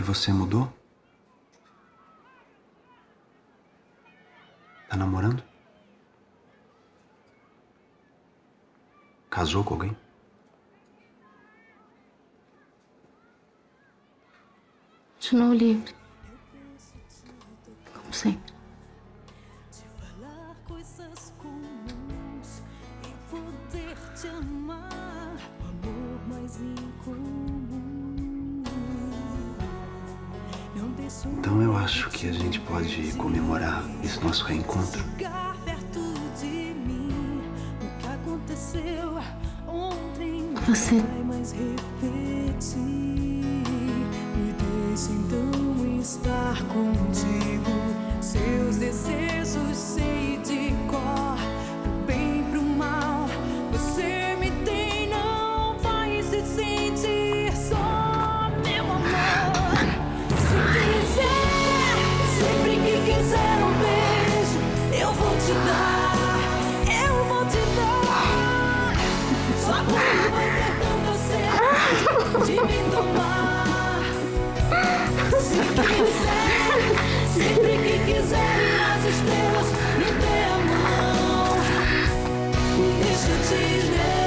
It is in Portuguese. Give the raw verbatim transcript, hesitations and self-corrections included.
você mudou? Tá namorando? Casou com alguém? Continuo livre. Como sempre. Então eu acho que a gente pode comemorar esse nosso reencontro. Você... Me deixe então estar contigo. Seus desejos sei de cor, pro bem, pro mal. Você me tem, não vai se sentir só, meu amor. Se quiser, sempre que quiser um beijo, eu vou te dar, eu vou te dar. Sua boca vai ter tanta sede de me tomar. Se quiser, sempre que quiser ir às estrelas, me dê a mão. Deixa eu te ver.